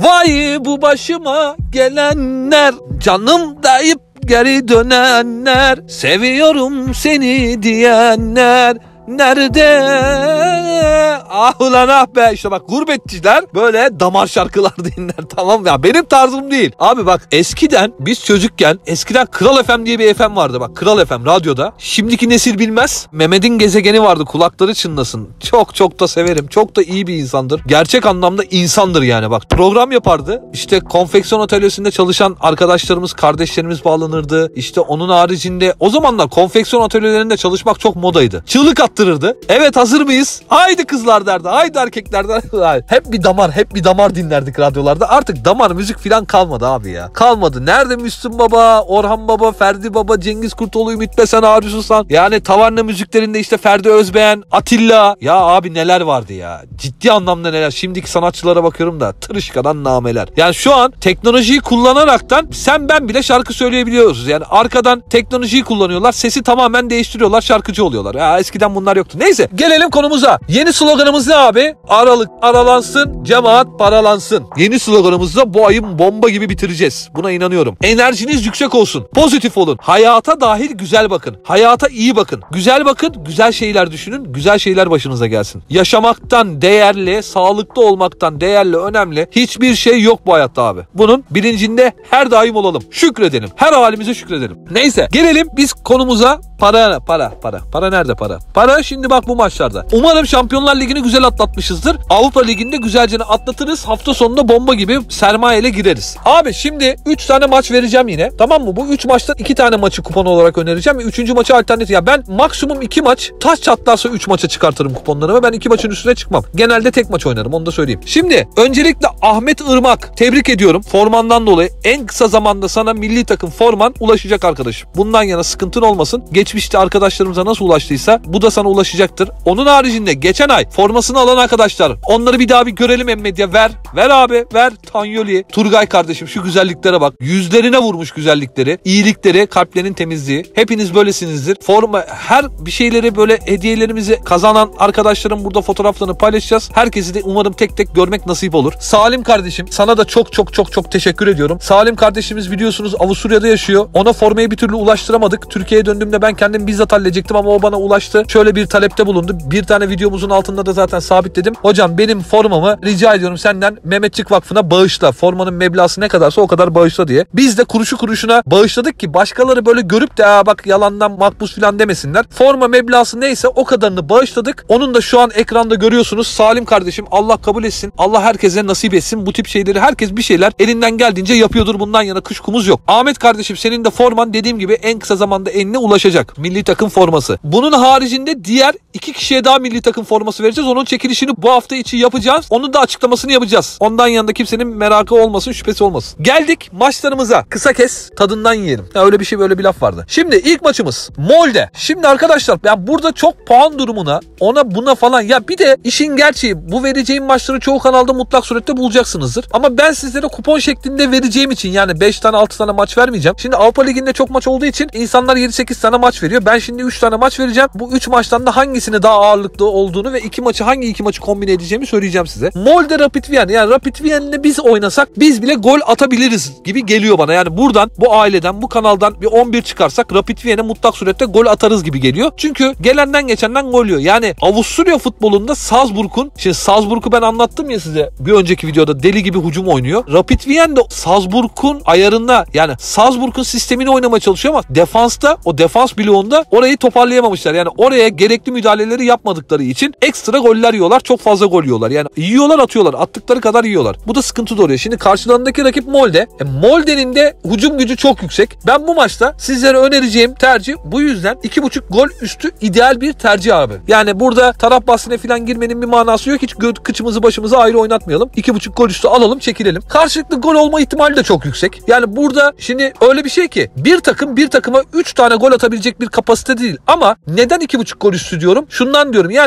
Vay bu başıma gelenler, canım deyip geri dönenler, seviyorum seni diyenler nerede? Ah ulan ah be, işte bak gurbetçiler böyle damar şarkılar dinler, tamam mı? Ya benim tarzım değil. Abi bak eskiden biz çocukken Kral FM diye bir FM vardı bak, Kral FM radyoda. Şimdiki nesil bilmez. Mehmet'in gezegeni vardı, kulakları çınlasın. Çok çok da severim. Çok da iyi bir insandır. Gerçek anlamda insandır yani bak. Program yapardı. İşte konfeksiyon atölyesinde çalışan arkadaşlarımız, kardeşlerimiz bağlanırdı. İşte onun haricinde o zamanlar konfeksiyon atölyelerinde çalışmak çok modaydı. Çığlık attırırdı. Evet hazır mıyız? Haydi kızlar derdi. Haydi erkekler derdi. Hep bir damar dinlerdik radyolarda. Artık damar müzik falan kalmadı abi ya. Kalmadı. Nerede Müslüm Baba, Orhan Baba, Ferdi Baba, Cengiz Kurtoğlu, Ümit Besen, Arzu Susan. Yani taverna müziklerinde işte Ferdi Özbeğen, Atilla. Ya abi neler vardı ya. Ciddi anlamda neler. Şimdiki sanatçılara bakıyorum da tırışkadan nameler. Yani şu an teknolojiyi kullanaraktan sen ben bile şarkı söyleyebiliyoruz. Yani arkadan teknolojiyi kullanıyorlar. Sesi tamamen değiştiriyorlar. Şarkıcı oluyorlar. Ya eskiden bunlar yoktu. Neyse gelelim konumuza. Yeni sloganımız ne abi? Aralık aralansın, cemaat paralansın. Yeni sloganımızda bu ayın bomba gibi bitireceğiz. Buna inanıyorum. Enerjiniz yüksek olsun. Pozitif olun. Hayata dahil güzel bakın. Hayata iyi bakın. Güzel bakın. Güzel şeyler düşünün. Güzel şeyler başınıza gelsin. Yaşamaktan değerli, sağlıklı olmaktan değerli, önemli hiçbir şey yok bu hayatta abi. Bunun bilincinde her daim olalım. Şükredelim. Her halimize şükredelim. Neyse gelelim biz konumuza. Para nerede para? Para şimdi bak bu maçlarda. Umarım Şampiyonlar Ligi'ni güzel atlatmışızdır. Avrupa Ligi'nde güzelce atlatırız. Hafta sonunda bomba gibi sermayeyle gireriz. Abi şimdi 3 tane maç vereceğim yine. Tamam mı? Bu 3 maçtan 2 tane maçı kupon olarak önereceğim. 3. maçı alternatif. Ya ben maksimum 2 maç, taş çatlarsa 3 maça çıkartırım kuponlarımı. Ben 2 maçın üstüne çıkmam. Genelde tek maç oynarım, onu da söyleyeyim. Şimdi öncelikle Ahmet Irmak. Tebrik ediyorum. Formandan dolayı en kısa zamanda sana milli takım forman ulaşacak arkadaşım. Bundan yana sıkıntın olmasın. Geçmişte arkadaşlarımıza nasıl ulaştıysa bu da sana ulaşacaktır. Onun haricinde geçen ay formasını alan arkadaşlar, onları bir daha bir görelim M-Medya. Ver abi ver. Tanyoli, Turgay kardeşim şu güzelliklere bak. Yüzlerine vurmuş güzellikleri, iyilikleri, kalplerinin temizliği. Hepiniz böylesinizdir. Forma her bir şeyleri böyle hediyelerimizi kazanan arkadaşlarım burada fotoğraflarını paylaşacağız. Herkesi de umarım tek tek görmek nasip olur. Salim kardeşim sana da çok teşekkür ediyorum. Salim kardeşimiz biliyorsunuz Avusturya'da yaşıyor. Ona formayı bir türlü ulaştıramadık. Türkiye'ye döndüğümde ben kendim bizzat halledecektim ama o bana ulaştı. Şöyle bir talepte bulundu. Bir tane videomuzun altında da zaten sabitledim. Hocam benim formamı rica ediyorum senden Mehmetçik Vakfı'na bağışla. Formanın meblağını ne kadarsa o kadar bağışla diye. Biz de kuruşu kuruşuna bağışladık ki başkaları böyle görüp de bak yalandan makbuz falan demesinler. Forma meblağını neyse o kadarını bağışladık. Onun da şu an ekranda görüyorsunuz. Salim kardeşim Allah kabul etsin. Allah herkese nasip etsin. Bu tip şeyleri herkes bir şeyler elinden geldiğince yapıyordur. Bundan yana kuşkumuz yok. Ahmet kardeşim senin de forman dediğim gibi en kısa zamanda eline ulaşacak. Milli takım forması. Bunun haricinde diğer 2 kişiye daha milli takım forması vereceğiz. Onun çekilişini bu hafta içi yapacağız. Onun da açıklamasını yapacağız. Ondan yanında kimsenin merakı olmasın, şüphesi olmasın. Geldik maçlarımıza. Kısa kes, tadından yiyelim. Ya öyle bir şey, böyle bir laf vardı. Şimdi ilk maçımız Molde. Şimdi arkadaşlar ben burada çok puan durumuna, ona buna falan, ya bir de işin gerçeği bu vereceğim maçları çoğu kanalda mutlak surette bulacaksınızdır. Ama ben sizlere kupon şeklinde vereceğim için yani 5 tane 6 tane maç vermeyeceğim. Şimdi Avrupa Ligi'nde çok maç olduğu için insanlar 7-8 tane maç veriyor. Ben şimdi 3 tane maç vereceğim. Bu 3 maçtan da hangisini daha ağırlıklı olduğunu ve hangi iki maçı kombine edeceğimi söyleyeceğim size. Molde Rapid Wien, yani Rapid Wien'le biz oynasak biz bile gol atabiliriz gibi geliyor bana. Yani buradan, bu aileden, bu kanaldan bir 11 çıkarsak Rapid Wien'e mutlak surette gol atarız gibi geliyor. Çünkü gelenden geçenden gol yiyor. Yani Avusturya futbolunda Salzburg'u ben anlattım ya size bir önceki videoda, deli gibi hücum oynuyor. Rapid Wien de Salzburg'un ayarında, yani Salzburg'un sistemini oynamaya çalışıyor ama defansta, o defans bloğunda orayı toparlayamamışlar. Yani oraya gerekli müdahaleleri yapmadıkları için ekstra goller yiyorlar. Çok fazla gol yiyorlar. Yani yiyorlar, atıyorlar. Attıkları kadar yiyorlar. Bu da sıkıntı doğuruyor. Şimdi karşılarındaki rakip Molde. Molde'nin de hücum gücü çok yüksek. Ben bu maçta sizlere önereceğim tercih bu yüzden 2.5 gol üstü ideal bir tercih abi. Yani burada taraf bahsine falan girmenin bir manası yok. Hiç kıçımızı başımızı ayrı oynatmayalım. 2.5 gol üstü alalım, çekilelim. Karşılıklı gol olma ihtimali de çok yüksek. Yani burada şimdi öyle bir şey ki bir takıma 3 tane gol atabilecek bir kapasite değil. Ama neden 2.5 gol üstü diyorum? Şundan diyorum. Yani lig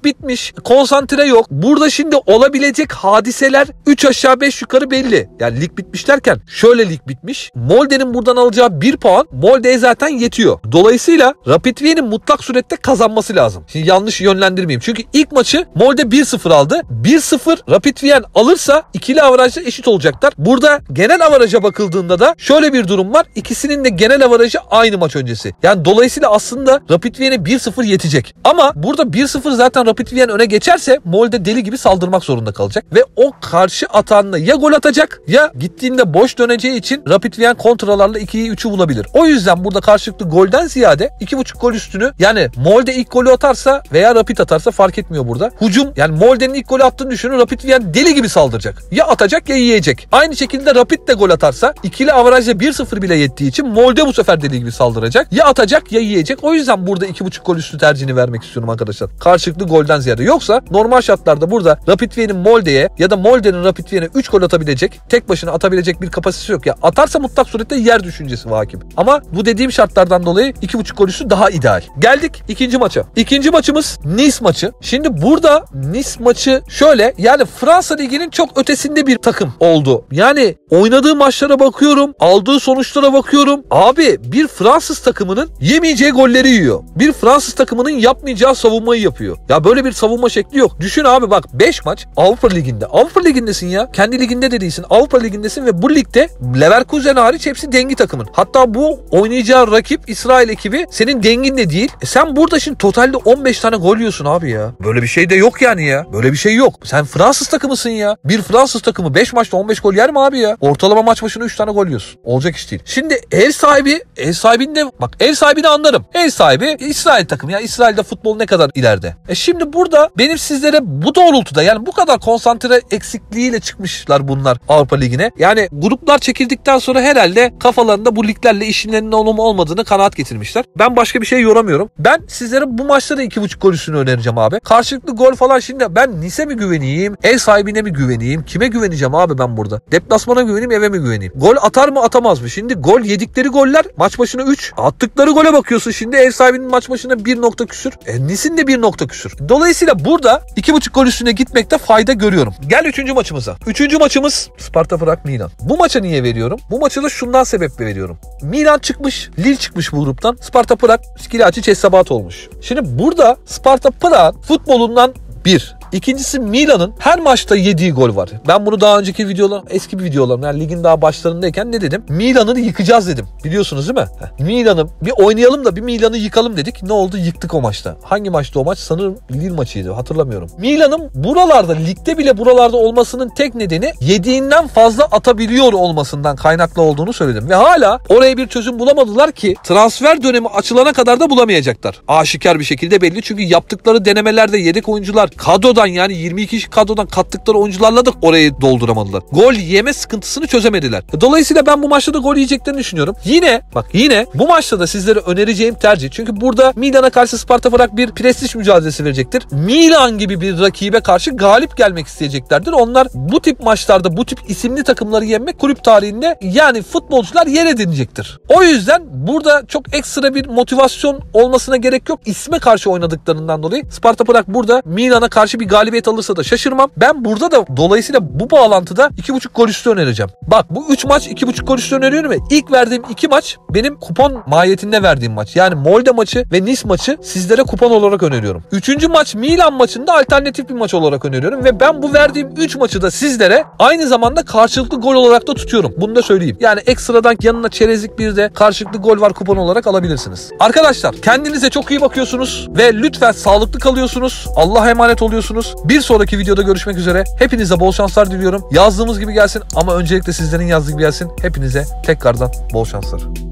bitmiş. Konsantre yok. Burada şimdi olabilecek hadiseler 3 aşağı 5 yukarı belli. Yani lig bitmiş derken şöyle lig bitmiş. Molde'nin buradan alacağı 1 puan Molde'ye zaten yetiyor. Dolayısıyla Rapid Viena'nın mutlak surette kazanması lazım. Şimdi yanlış yönlendirmeyeyim. Çünkü ilk maçı Molde 1-0 aldı. 1-0 Rapid Wien alırsa ikili avarajda eşit olacaklar. Burada genel avaraja bakıldığında da şöyle bir durum var. İkisinin de genel avarajı aynı maç öncesi. Yani dolayısıyla aslında Rapid Wien'e 1-0 yetecek. Ama burada 1-0 zaten Rapid Wien öne geçerse Molde deli gibi saldırmak zorunda kalacak. Ve o karşı atağında ya gol atacak ya gittiğinde boş döneceği için Rapid Wien kontralarla 2'yi 3'ü bulabilir. O yüzden burada karşılıklı golden ziyade 2.5 gol üstünü, yani Molde ilk golü atarsa veya Rapid atarsa fark etmiyor burada. Hücum, yani Molde'nin ilk golü attığını düşünün, Rapid Wien deli gibi saldıracak. Ya atacak ya yiyecek. Aynı şekilde Rapid de gol atarsa ikili avarajla 1-0 bile yettiği için Molde bu sefer deli gibi saldıracak. Ya atacak ya yiyecek. O yüzden burada 2.5 gol üstü tercihini vermek istiyorum arkadaşlar. Karşılıklı golden ziyade. Yoksa normal şartlarda burada Rapid Wien'in Molde'ye ya da Molde'nin Rapid Wien'e 3 gol atabilecek, tek başına atabilecek bir kapasitesi yok. Ya atarsa mutlak surette yer düşüncesi var hakim. Ama bu dediğim şartlardan dolayı 2.5 gol üstü daha ideal. Geldik ikinci maça. İkinci maçımız Nice maçı. Şimdi burada Nice maçı şöyle, yani Fransa Ligi'nin çok ötesinde bir takım oldu. Yani oynadığı maçlara bakıyorum, aldığı sonuçlara bakıyorum. Abi bir Fransız takımının yemeyeceği golleri yiyor. Bir Fransız takımının yapmayacağı savunmayı yapıyor. Ya böyle bir savunma şekli yok. Düşün abi, bak 5 maç Avrupa Ligi'nde. Avrupa Ligi'ndesin ya. Kendi liginde de değilsin. Avrupa Ligi'ndesin ve bu ligde Leverkusen hariç hepsi dengi takımın. Hatta bu oynayacağı rakip İsrail ekibi senin dengin de değil. Sen burada şimdi totalde 15 tane gol yiyorsun abi ya. Böyle bir şey de yok yani ya. Böyle bir şey yok. Sen Fransız takımısın ya. Bir Fransız takımı 5 maçta 15 gol yer mi abi ya? Ortalama maç başına 3 tane gol yiyorsun. Olacak iş değil. Şimdi ev sahibinde bak, ev sahibini anlarım. Ev sahibi İsrail takımı ya. İsrail'de futbol ne kadar ileride. Şimdi burada benim sizlere bu doğrultuda, yani bu kadar konsantre eksikliğiyle çıkmışlar bunlar Avrupa Ligi'ne. Yani gruplar çekildikten sonra herhalde kafalarında bu liglerle işlerinin olmadığını kanaat getirmişler. Ben başka bir şey yoramıyorum. Ben sizlere bu maçta da 2.5 gol üstünü önereceğim abi. Karşılıklı gol falan, şimdi ben Nice'e mi güveneyim? Ev sahibine mi güveneyim? Kime güveneceğim abi ben burada? Deplasmana güveneyim, eve mi güveneyim? Gol atar mı atamaz mı? Şimdi gol yedikleri goller maç başına 3. Attıkları gole bakıyorsun şimdi, ev sahibinin maç başına 1 nokta küsür. Nice'in de 1 nokta küsür. Dolayısıyla burada 2.5 gol üstüne gitmekte fayda görüyorum. Gel 3. maçımıza. 3. maçımız Sparta Prag Milan. Bu maça niye veriyorum? Bu maça da şundan sebeple veriyorum. Milan çıkmış, Lille çıkmış bu gruptan. Sparta Prag Skilacci Cesabat olmuş. Şimdi burada Sparta Prag futbolundan bir. İkincisi, Milan'ın her maçta yediği gol var. Ben bunu daha önceki videolarım, eski bir videolarım, yani ligin daha başlarındayken ne dedim? Milan'ı yıkacağız dedim. Biliyorsunuz değil mi? Milan'ı bir oynayalım da bir Milan'ı yıkalım dedik. Ne oldu? Yıktık o maçta. Hangi maçtı o maç? Sanırım Lille maçıydı. Hatırlamıyorum. Milan'ın buralarda, ligde bile buralarda olmasının tek nedeni yediğinden fazla atabiliyor olmasından kaynaklı olduğunu söyledim. Ve hala oraya bir çözüm bulamadılar ki transfer dönemi açılana kadar da bulamayacaklar. Aşikar bir şekilde belli. Çünkü yaptıkları denemelerde yedek oyuncular kadrodan, yani 22 kişi kadrodan kattıkları oyuncularla da orayı dolduramadılar. Gol yeme sıkıntısını çözemediler. Dolayısıyla ben bu maçta da gol yiyeceklerini düşünüyorum. Yine bu maçta da sizlere önereceğim tercih. Çünkü burada Milan'a karşı Sparta Prag bir prestij mücadelesi verecektir. Milan gibi bir rakibe karşı galip gelmek isteyeceklerdir. Onlar bu tip maçlarda bu tip isimli takımları yenmek kulüp tarihinde, yani futbolcular yer edinecektir. O yüzden burada çok ekstra bir motivasyon olmasına gerek yok. İsme karşı oynadıklarından dolayı Sparta Prag burada Milan'a karşı bir galibiyet alırsa da şaşırmam. Ben burada da dolayısıyla bu bağlantıda 2.5 gol üstü önereceğim. Bak, bu 3 maç 2.5 gol üstü öneriyorum ve ilk verdiğim 2 maç benim kupon mahiyetinde verdiğim maç. Yani Molde maçı ve Nice maçı sizlere kupon olarak öneriyorum. 3. maç Milan maçında alternatif bir maç olarak öneriyorum ve ben bu verdiğim 3 maçı da sizlere aynı zamanda karşılıklı gol olarak da tutuyorum. Bunu da söyleyeyim. Yani ekstradan yanına çerezlik bir de karşılıklı gol var kupon olarak alabilirsiniz. Arkadaşlar, kendinize çok iyi bakıyorsunuz ve lütfen sağlıklı kalıyorsunuz. Allah'a emanet oluyorsunuz. Bir sonraki videoda görüşmek üzere. Hepinize bol şanslar diliyorum. Yazdığımız gibi gelsin ama öncelikle sizlerin yazdığı gibi gelsin. Hepinize tekrardan bol şanslar.